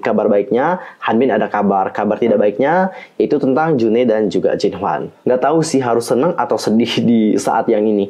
Kabar baiknya, Hanbin ada kabar. Kabar tidak baiknya, yaitu tentang June dan juga Jinhwan. Nggak tahu sih harus senang atau sedih di saat yang ini.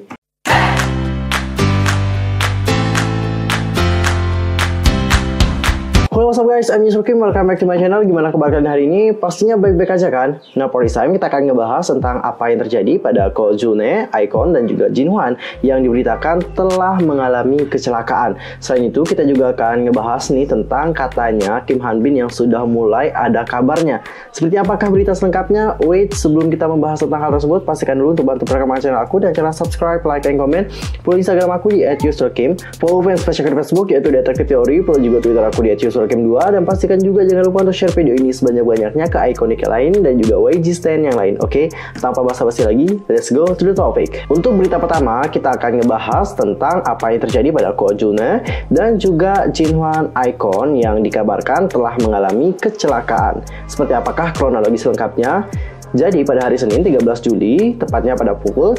Halo, what's up guys, I'm Yusuf Kim, welcome back to my channel. Gimana kabar kalian hari ini? Pastinya baik-baik aja kan? Nah, for this time kita akan ngebahas tentang apa yang terjadi pada Ko June, iKON, dan juga Jinhwan yang diberitakan telah mengalami kecelakaan. Selain itu, kita juga akan ngebahas nih tentang katanya Kim Hanbin yang sudah mulai ada kabarnya. Seperti apakah berita selengkapnya? Wait, sebelum kita membahas tentang hal tersebut, pastikan dulu untuk bantu perkembangan channel aku dan cara subscribe, like, dan komen. Follow Instagram aku di @yusufkim, follow fans di Facebook yaitu Detektif Teori, follow juga Twitter aku di @yusufkim2, dan pastikan juga jangan lupa untuk share video ini sebanyak-banyaknya ke ikonik yang lain dan juga YG stand yang lain. Oke, tanpa basa-basi lagi, let's go to the topic. Untuk berita pertama, kita akan ngebahas tentang apa yang terjadi pada Ko June dan juga Jinhwan iKON yang dikabarkan telah mengalami kecelakaan. Seperti apakah kronologi selengkapnya? Jadi pada hari Senin 13 Juli, tepatnya pada pukul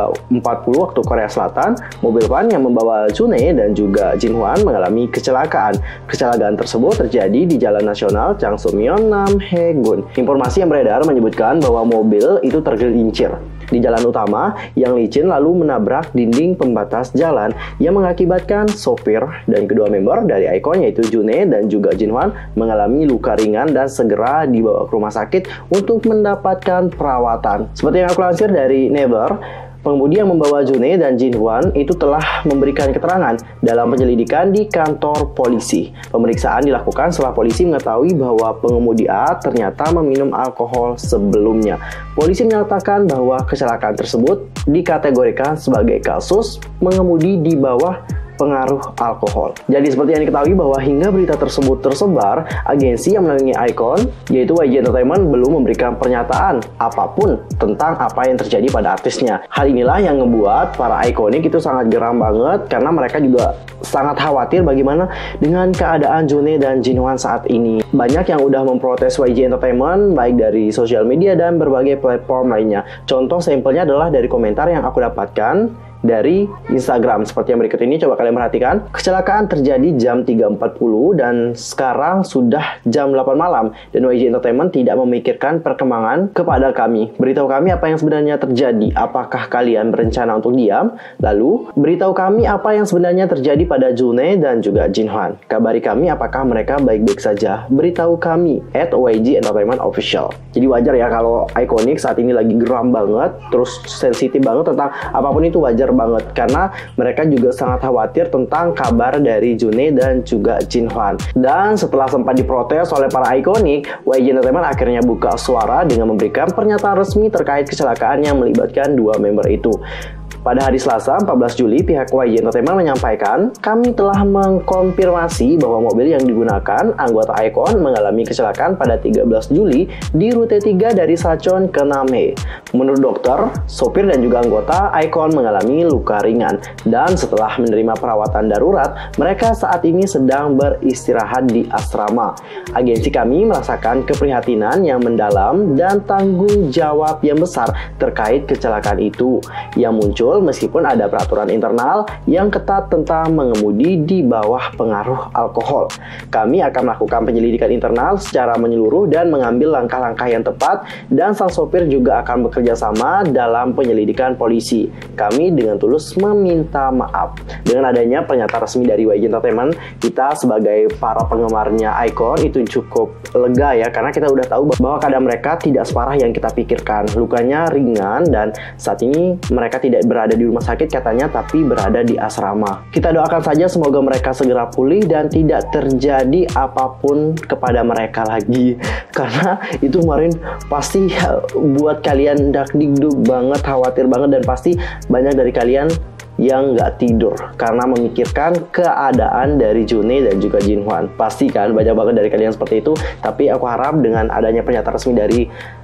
3.40 waktu Korea Selatan, mobil van yang membawa June dan juga Jinhwan mengalami kecelakaan. Kecelakaan tersebut terjadi di Jalan Nasional Changsumyeon Namhaegun. Informasi yang beredar menyebutkan bahwa mobil itu tergelincir di jalan utama yang licin lalu menabrak dinding pembatas jalan yang mengakibatkan sopir dan kedua member dari iKON yaitu June dan juga Jinhwan mengalami luka ringan dan segera dibawa ke rumah sakit untuk mendapatkan perawatan. Seperti yang aku lansir dari Naver, pengemudi yang membawa June dan Jinhwan itu telah memberikan keterangan dalam penyelidikan di kantor polisi. Pemeriksaan dilakukan setelah polisi mengetahui bahwa pengemudi A ternyata meminum alkohol sebelumnya. Polisi menyatakan bahwa kecelakaan tersebut dikategorikan sebagai kasus mengemudi di bawah pengaruh alkohol. Jadi seperti yang diketahui bahwa hingga berita tersebut tersebar, agensi yang menaungi iKON yaitu YG Entertainment belum memberikan pernyataan apapun tentang apa yang terjadi pada artisnya. Hal inilah yang ngebuat para ikonik itu sangat geram banget karena mereka juga sangat khawatir bagaimana dengan keadaan June dan Jinhwan saat ini. Banyak yang udah memprotes YG Entertainment baik dari sosial media dan berbagai platform lainnya. Contoh sampelnya adalah dari komentar yang aku dapatkan dari Instagram seperti yang berikut ini, coba kalian perhatikan. Kecelakaan terjadi jam 3.40 dan sekarang sudah jam 8 malam dan YG Entertainment tidak memikirkan perkembangan kepada kami. Beritahu kami apa yang sebenarnya terjadi. Apakah kalian berencana untuk diam? Lalu beritahu kami apa yang sebenarnya terjadi pada June dan juga Jinhwan. Kabari kami apakah mereka baik-baik saja. Beritahu kami @YG Entertainment Official. Jadi wajar ya kalau ikonik saat ini lagi geram banget, terus sensitif banget tentang apapun itu, wajar banget karena mereka juga sangat khawatir tentang kabar dari June dan juga Jinhwan. Dan setelah sempat diprotes oleh para ikonik, YG Entertainment akhirnya buka suara dengan memberikan pernyataan resmi terkait kecelakaan yang melibatkan dua member itu. Pada hari Selasa 14 Juli, pihak YG Entertainment menyampaikan, kami telah mengkonfirmasi bahwa mobil yang digunakan anggota iKON mengalami kecelakaan pada 13 Juli di rute 3 dari Sachon ke Namhae. Menurut dokter, sopir dan juga anggota iKON mengalami luka ringan dan setelah menerima perawatan darurat, mereka saat ini sedang beristirahat di asrama. Agensi kami merasakan keprihatinan yang mendalam dan tanggung jawab yang besar terkait kecelakaan itu yang muncul meskipun ada peraturan internal yang ketat tentang mengemudi di bawah pengaruh alkohol. Kami akan melakukan penyelidikan internal secara menyeluruh dan mengambil langkah-langkah yang tepat, dan sang sopir juga akan bekerja sama dalam penyelidikan polisi. Kami dengan tulus meminta maaf. Dengan adanya pernyataan resmi dari YG Entertainment, kita sebagai para penggemarnya iKON itu cukup lega ya, karena kita udah tahu bahwa keadaan mereka tidak separah yang kita pikirkan. Lukanya ringan dan saat ini mereka tidak berada di rumah sakit katanya, tapi berada di asrama. Kita doakan saja semoga mereka segera pulih dan tidak terjadi apapun kepada mereka lagi, karena itu kemarin pasti buat kalian dakdikduk banget, khawatir banget, dan pasti banyak dari kalian yang nggak tidur karena memikirkan keadaan dari June dan juga Jinhwan. Pasti kan banyak banget dari kalian seperti itu, tapi aku harap dengan adanya pernyataan resmi dari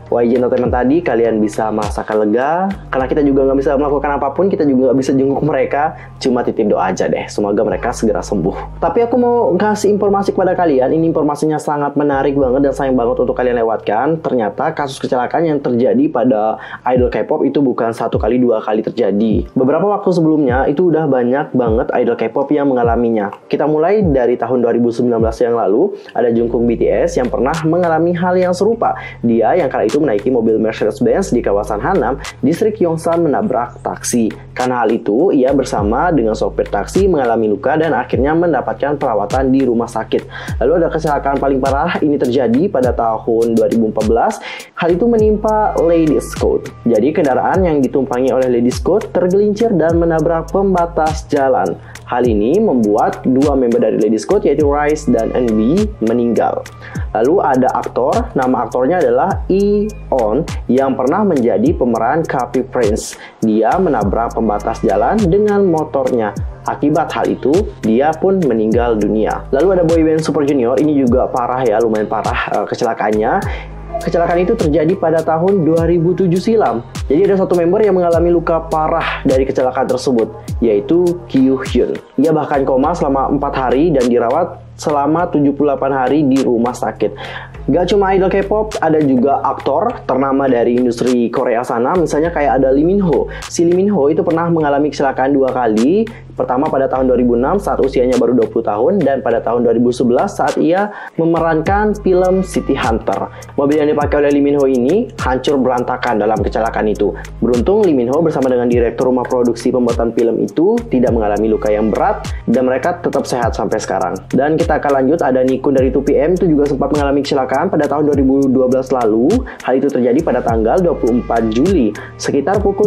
YG Entertainment tadi kalian bisa merasakan lega, karena kita juga nggak bisa melakukan apapun, kita juga nggak bisa jenguk mereka, cuma titip doa aja deh, semoga mereka segera sembuh. Tapi aku mau kasih informasi kepada kalian, ini informasinya sangat menarik banget dan sayang banget untuk kalian lewatkan. Ternyata kasus kecelakaan yang terjadi pada idol K-pop itu bukan 1 kali 2 kali terjadi. Beberapa waktu sebelumnya itu udah banyak banget idol K-pop yang mengalaminya. Kita mulai dari tahun 2019 yang lalu, ada Jungkook BTS yang pernah mengalami hal yang serupa. Dia yang kala itu menaiki mobil Mercedes-Benz di kawasan Hanam, distrik Yongsan, menabrak taksi. Karena hal itu, ia bersama dengan sopir taksi mengalami luka dan akhirnya mendapatkan perawatan di rumah sakit. Lalu ada kecelakaan paling parah, ini terjadi pada tahun 2014. Hal itu menimpa Lady Scott. Jadi kendaraan yang ditumpangi oleh Lady Scott tergelincir dan menabrak pembatas jalan. Hal ini membuat 2 member dari Lady Scott yaitu Rice dan NB meninggal. Lalu ada aktor, nama aktornya adalah Eon yang pernah menjadi pemeran Copy Prince. Dia menabrak pembatas jalan dengan motornya. Akibat hal itu, dia pun meninggal dunia. Lalu ada boyband Super Junior, ini juga parah ya, lumayan parah kecelakaannya. Kecelakaan itu terjadi pada tahun 2007 silam. Jadi ada satu member yang mengalami luka parah dari kecelakaan tersebut, yaitu Kyuhyun. Ia bahkan koma selama 4 hari dan dirawat selama 78 hari di rumah sakit. Gak cuma idol K-pop, ada juga aktor ternama dari industri Korea sana, misalnya kayak ada Lee Min Ho. Si Lee Min Ho itu pernah mengalami kecelakaan 2 kali. Pertama pada tahun 2006 saat usianya baru 20 tahun dan pada tahun 2011 saat ia memerankan film City Hunter. Mobil yang dipakai oleh Lee Min Ho ini hancur berantakan dalam kecelakaan itu. Beruntung Lee Min Ho bersama dengan direktur rumah produksi pembuatan film itu tidak mengalami luka yang berat dan mereka tetap sehat sampai sekarang. Dan kita akan lanjut, ada Nikun dari 2PM itu juga sempat mengalami kecelakaan pada tahun 2012 lalu. Hal itu terjadi pada tanggal 24 Juli sekitar pukul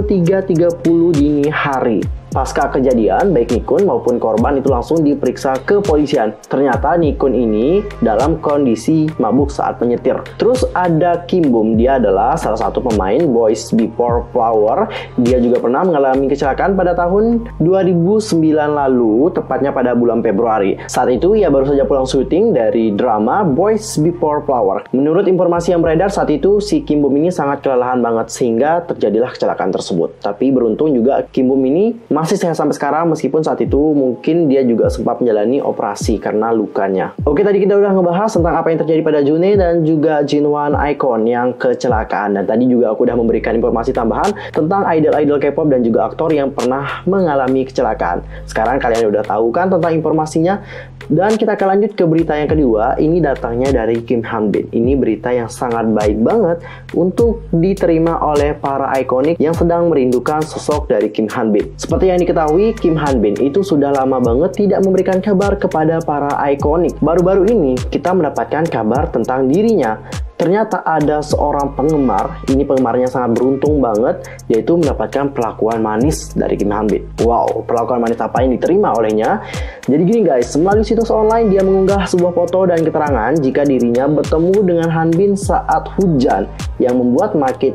3.30 dini hari. Pasca kejadian, baik Nikun maupun korban itu langsung diperiksa ke polisian. Ternyata Nikun ini dalam kondisi mabuk saat menyetir. Terus ada Kim Bum, dia adalah salah satu pemain Boys Before Flower. Dia juga pernah mengalami kecelakaan pada tahun 2009 lalu, tepatnya pada bulan Februari. Saat itu ia baru saja pulang syuting dari drama Boys Before Flower. Menurut informasi yang beredar saat itu, si Kim Bum ini sangat kelelahan banget sehingga terjadilah kecelakaan tersebut. Tapi beruntung juga Kim Bum ini masih sehat sampai sekarang, meskipun saat itu mungkin dia juga sempat menjalani operasi karena lukanya. Oke, tadi kita udah ngebahas tentang apa yang terjadi pada June dan juga Jinhwan Icon yang kecelakaan. Dan tadi juga aku udah memberikan informasi tambahan tentang idol-idol K-pop dan juga aktor yang pernah mengalami kecelakaan. Sekarang kalian udah tahu kan tentang informasinya. Dan kita akan lanjut ke berita yang kedua. Ini datangnya dari Kim Hanbin. Ini berita yang sangat baik banget untuk diterima oleh para ikonik yang sedang merindukan sosok dari Kim Hanbin. Seperti yang diketahui, Kim Hanbin itu sudah lama banget tidak memberikan kabar kepada para ikonik. Baru-baru ini kita mendapatkan kabar tentang dirinya. Ternyata ada seorang penggemar, ini penggemarnya sangat beruntung banget, yaitu mendapatkan perlakuan manis dari Kim Hanbin. Wow, perlakuan manis apa yang diterima olehnya? Jadi gini guys, melalui situs online dia mengunggah sebuah foto dan keterangan jika dirinya bertemu dengan Hanbin saat hujan. Yang membuat makin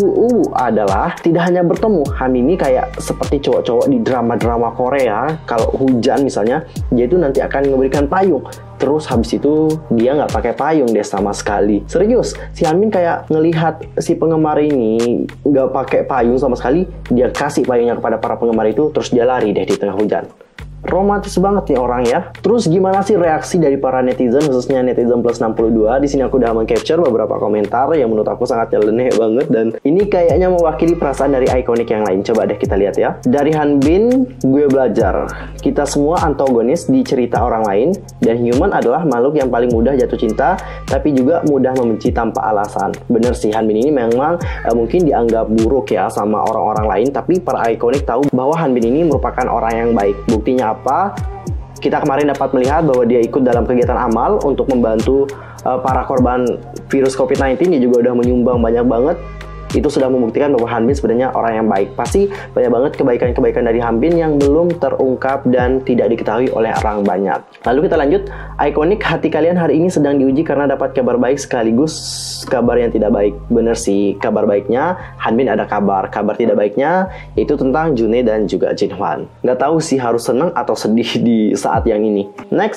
adalah tidak hanya bertemu, Hanbin ini kayak seperti cowok-cowok di drama-drama Korea. Kalau hujan misalnya, dia itu nanti akan memberikan payung. Terus habis itu dia nggak pakai payung deh sama sekali. Serius, si Hanbin kayak ngelihat si penggemar ini nggak pakai payung sama sekali, dia kasih payungnya kepada para penggemar itu, terus dia lari deh di tengah hujan. Romantis banget nih orang ya. Terus gimana sih reaksi dari para netizen, khususnya netizen plus 62? Di sini aku udah meng-capture beberapa komentar yang menurut aku sangat nyeleneh banget, dan ini kayaknya mewakili perasaan dari ikonik yang lain. Coba deh kita lihat ya. Dari Hanbin, gue belajar. Kita semua antagonis di cerita orang lain, dan human adalah makhluk yang paling mudah jatuh cinta, tapi juga mudah membenci tanpa alasan. Bener sih, Hanbin ini memang mungkin dianggap buruk ya sama orang-orang lain, tapi para ikonik tahu bahwa Hanbin ini merupakan orang yang baik. Buktinya apa? Kita kemarin dapat melihat bahwa dia ikut dalam kegiatan amal untuk membantu para korban virus COVID-19. Dia juga udah menyumbang banyak banget. Itu sudah membuktikan bahwa Hanbin sebenarnya orang yang baik. Pasti banyak banget kebaikan-kebaikan dari Hanbin yang belum terungkap dan tidak diketahui oleh orang banyak. Lalu kita lanjut. Ikonik, hati kalian hari ini sedang diuji karena dapat kabar baik sekaligus kabar yang tidak baik. Bener sih, kabar baiknya Hanbin ada kabar. Kabar tidak baiknya yaitu tentang June dan juga Jinhwan. Nggak tahu sih harus senang atau sedih di saat yang ini. Next,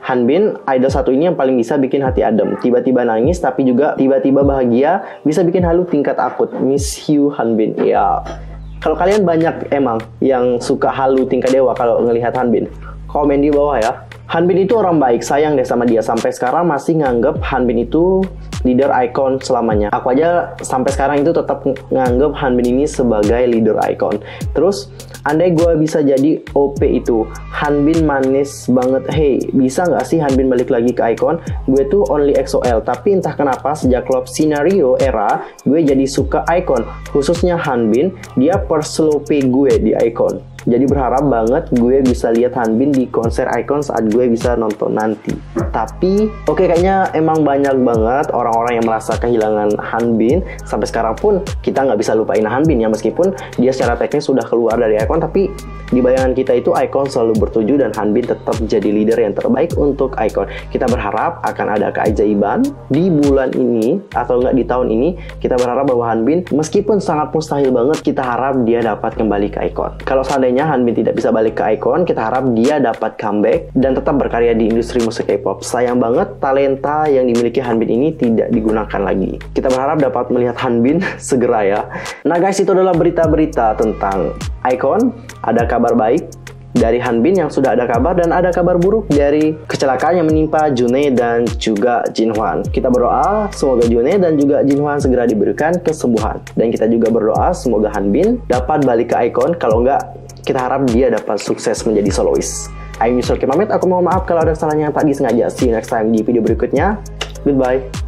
Hanbin, idol satu ini yang paling bisa bikin hati adem. Tiba-tiba nangis, tapi juga tiba-tiba bahagia. Bisa bikin halu tingkat akut. Miss you, Hanbin. Ya, kalau kalian banyak emang yang suka halu tingkat dewa kalau ngelihat Hanbin, komen di bawah ya. Hanbin itu orang baik, sayang deh sama dia. Sampai sekarang masih nganggep Hanbin itu leader icon selamanya. Aku aja sampai sekarang itu tetap nganggep Hanbin ini sebagai leader icon. Terus, andai gue bisa jadi OP itu, Hanbin manis banget. Hey, bisa nggak sih Hanbin balik lagi ke icon? Gue tuh only EXO-L, tapi entah kenapa sejak Love Scenario era, gue jadi suka icon. Khususnya Hanbin, dia perslope gue di icon. Jadi berharap banget gue bisa lihat Hanbin di konser icon saat gue bisa nonton nanti. Tapi, oke, kayaknya emang banyak banget orang-orang yang merasa kehilangan Hanbin. Sampai sekarang pun kita nggak bisa lupain Hanbin ya, meskipun dia secara teknis sudah keluar dari icon, tapi di bayangan kita itu icon selalu bertuju dan Hanbin tetap jadi leader yang terbaik untuk icon. Kita berharap akan ada keajaiban di bulan ini atau nggak di tahun ini. Kita berharap bahwa Hanbin, meskipun sangat mustahil banget, kita harap dia dapat kembali ke icon. Kalau seandainya Hanbin tidak bisa balik ke icon, kita harap dia dapat comeback dan tetap berkarya di industri musik K-pop. Sayang banget talenta yang dimiliki Hanbin ini tidak digunakan lagi. Kita berharap dapat melihat Hanbin segera ya. Nah guys, itu adalah berita-berita tentang icon. Ada kabar baik dari Hanbin yang sudah ada kabar, dan ada kabar buruk dari kecelakaan yang menimpa June dan juga Jinhwan. Kita berdoa semoga June dan juga Jinhwan segera diberikan kesembuhan, dan kita juga berdoa semoga Hanbin dapat balik ke icon. Kalau enggak, kita harap dia dapat sukses menjadi soloist. I'm Yusuf Pamit, aku mohon maaf kalau ada kesalahan yang tadi sengaja. See you next time di video berikutnya. Goodbye.